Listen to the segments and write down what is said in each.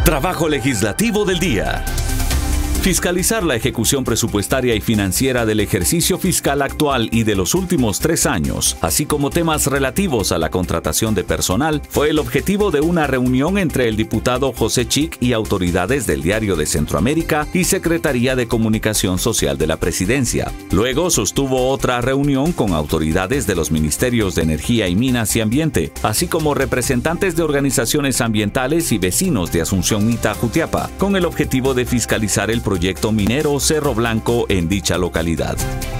Trabajo legislativo del día. Fiscalizar la ejecución presupuestaria y financiera del ejercicio fiscal actual y de los últimos 3 años, así como temas relativos a la contratación de personal, fue el objetivo de una reunión entre el diputado José Chic y autoridades del Diario de Centroamérica y Secretaría de Comunicación Social de la Presidencia. Luego sostuvo otra reunión con autoridades de los Ministerios de Energía y Minas y Ambiente, así como representantes de organizaciones ambientales y vecinos de Asunción Mita, Jutiapa, con el objetivo de fiscalizar el proyecto minero Cerro Blanco en dicha localidad.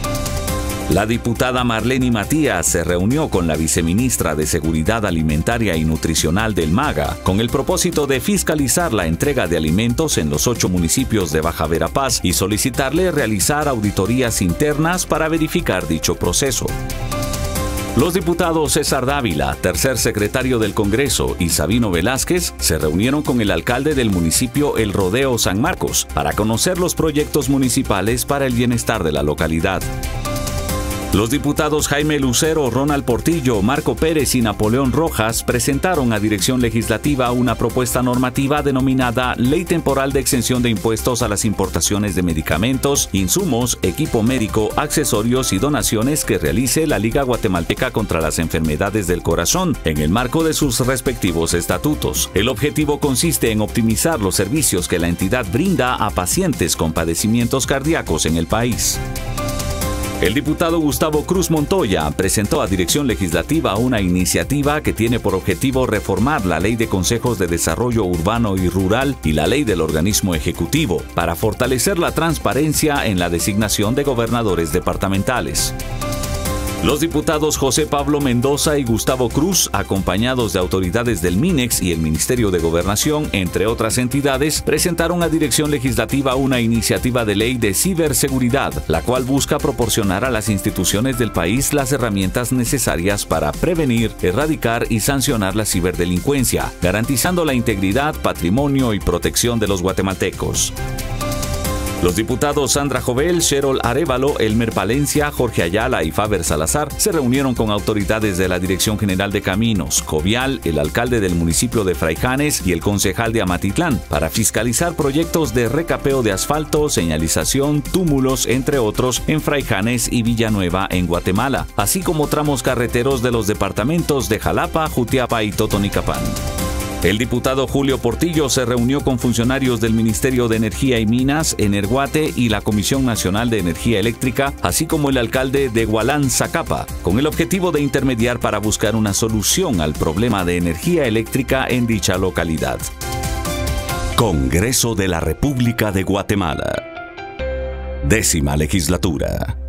La diputada Marlene Matías se reunió con la viceministra de Seguridad Alimentaria y Nutricional del MAGA con el propósito de fiscalizar la entrega de alimentos en los 8 municipios de Baja Verapaz y solicitarle realizar auditorías internas para verificar dicho proceso. Los diputados César Dávila, tercer secretario del Congreso, y Sabino Velázquez se reunieron con el alcalde del municipio El Rodeo San Marcos para conocer los proyectos municipales para el bienestar de la localidad. Los diputados Jaime Lucero, Ronald Portillo, Marco Pérez y Napoleón Rojas presentaron a Dirección Legislativa una propuesta normativa denominada Ley Temporal de Exención de Impuestos a las Importaciones de Medicamentos, Insumos, Equipo Médico, Accesorios y Donaciones que realice la Liga Guatemalteca contra las Enfermedades del Corazón, en el marco de sus respectivos estatutos. El objetivo consiste en optimizar los servicios que la entidad brinda a pacientes con padecimientos cardíacos en el país. El diputado Gustavo Cruz Montoya presentó a Dirección Legislativa una iniciativa que tiene por objetivo reformar la Ley de Consejos de Desarrollo Urbano y Rural y la Ley del Organismo Ejecutivo para fortalecer la transparencia en la designación de gobernadores departamentales. Los diputados José Pablo Mendoza y Gustavo Cruz, acompañados de autoridades del MINEX y el Ministerio de Gobernación, entre otras entidades, presentaron a Dirección Legislativa una iniciativa de ley de ciberseguridad, la cual busca proporcionar a las instituciones del país las herramientas necesarias para prevenir, erradicar y sancionar la ciberdelincuencia, garantizando la integridad, patrimonio y protección de los guatemaltecos. Los diputados Sandra Jovel, Sherol Arévalo, Elmer Palencia, Jorge Ayala y Faber Salazar se reunieron con autoridades de la Dirección General de Caminos, Covial, el alcalde del municipio de Fraijanes y el concejal de Amatitlán para fiscalizar proyectos de recapeo de asfalto, señalización, túmulos, entre otros, en Fraijanes y Villanueva en Guatemala, así como tramos carreteros de los departamentos de Jalapa, Jutiapa y Totonicapán. El diputado Julio Portillo se reunió con funcionarios del Ministerio de Energía y Minas, Energuate y la Comisión Nacional de Energía Eléctrica, así como el alcalde de Hualán, Zacapa, con el objetivo de intermediar para buscar una solución al problema de energía eléctrica en dicha localidad. Congreso de la República de Guatemala. 10ª Legislatura.